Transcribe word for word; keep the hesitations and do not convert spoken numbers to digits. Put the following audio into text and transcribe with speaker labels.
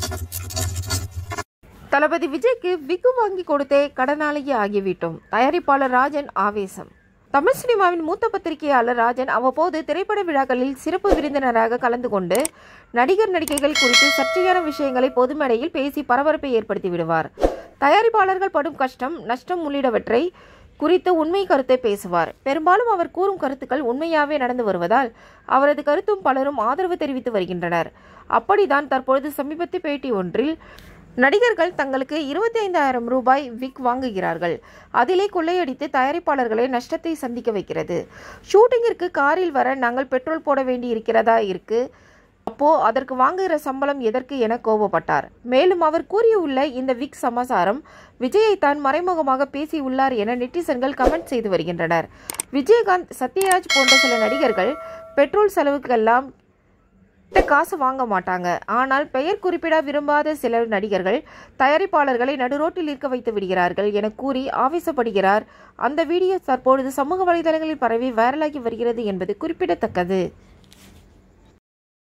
Speaker 1: தளபதி விஜய்க்கு விக்கு வாங்கி கொடுத்தே கடனாளியே ஆகிவிட்டோம். தயாரிப்பாளர் ராஜன் ஆவேசம். தமிழ் சினிமாவின் மூத்த பத்திரிகையாளர் ராஜன் அவ்வப்போது திரைப்பட விழாக்களில் சிறப்பு விருந்தினராக கலந்து கொண்டு நடிகர் நடிகைகள் குறித்து சர்ச்சையான விஷயங்களை பொதுமேடையில் பேசி பரபரப்பை ஏற்படுத்தி விடுவார். தயாரிப்பாளர்கள் படும் கஷ்டம், நஷ்டம் உள்ளிட்டவற்றை குறித்து உண்மை கருத்தை பேசுவார். பெரும்பாலும் அவர் கூறும் கருத்துக்கள் உண்மையாவே நடந்து வருவதால் அவரது கருத்தும் பலரும் ஆதரவு தெரிவித்து வருகின்றனர். அப்படிதான் தற்பொழுது சமீபத்திய பேட்டி ஒன்றில் நடிகர்கள் தங்களுக்கு இருபத்தி ஐந்தாயிரம் ரூபாய் விக் வாங்குகிறார்கள். அதிலே கொள்ளையடித்து தயாரிப்பாளர்களை நஷ்டத்தை சந்திக்க வைக்கிறது. ஷூட்டிங்கிற்கு காரில் வர நாங்கள் பெட்ரோல் போட வேண்டி இருக்கிறதா இருக்கு. அப்போ அதற்கு வாங்குகிற சம்பளம் எதற்கு என கோபப்பட்டார். மேலும் அவர் கூறியுள்ள இந்த விக் சமாசாரம் விஜயை தான் மறைமுகமாக பேசியுள்ளார் என நெட்டிசன்கள் கமெண்ட் செய்து வருகின்றனர். விஜயகாந்த், சத்யராஜ் போன்ற சில நடிகர்கள் பெட்ரோல் செலவுக்கெல்லாம் காசு வாங்க மாட்டாங்க. ஆனால் பெயர் குறிப்பிட விரும்பாத சில நடிகர்கள் தயாரிப்பாளர்களை நடுரோட்டில் இருக்க வைத்து விடுகிறார்கள் என கூறி ஆவேசப்படுகிறார். அந்த வீடியோ தற்பொழுது சமூக வலைதளங்களில் பரவி வைரலாகி வருகிறது என்பது குறிப்பிடத்தக்கது.